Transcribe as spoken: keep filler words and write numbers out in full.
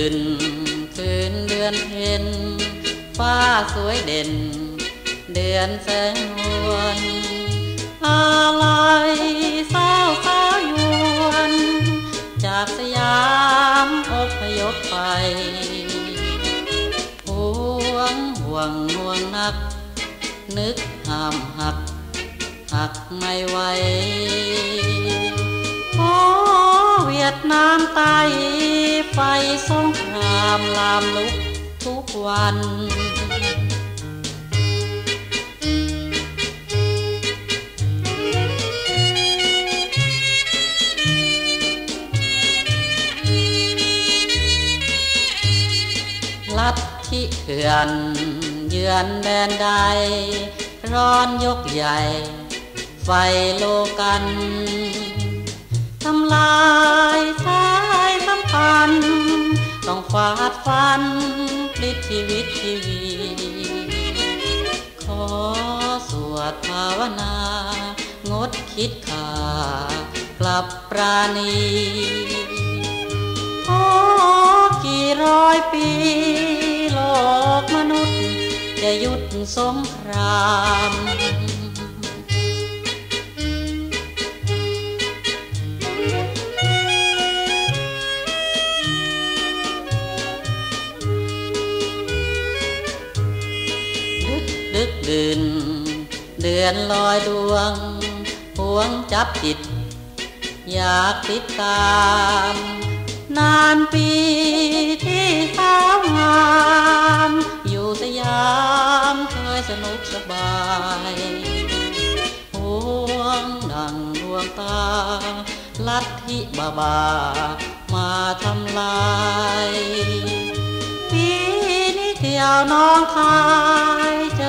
ดื่นคืนเดือนเพ็ญฟ้าสวยเด่นเดือนแสงนวลอะไรเศร้าเศร้ายวนจากสยามอพยพไปห่วงห่วงห่วงนักนึกห้ามหักหักไม่ไหวโอ้เวียดนามใต้ไฟสงครามลามลุกทุกวันลัทธิเถื่อนเยือนแดนใดร้อนยกใหญ่ไฟโลกันทำลายสายสัมพันธ์ต้องฟาดฟันปลิดชีวิตชีวีขอสวดภาวนางดคิดฆ่ากลับปราณีโอ้กี่ร้อยปีโลกมนุษย์จะหยุดสงครามดึกดื่นเดือนลอยดวงพวงจับจิตอยากติดตามนานปีที่สาวงามอยู่สยามเคยสนุกสบายห่วงดังดวงตาลัทธิบาบามาทำลายปีนี้เที่ยวน้องคาย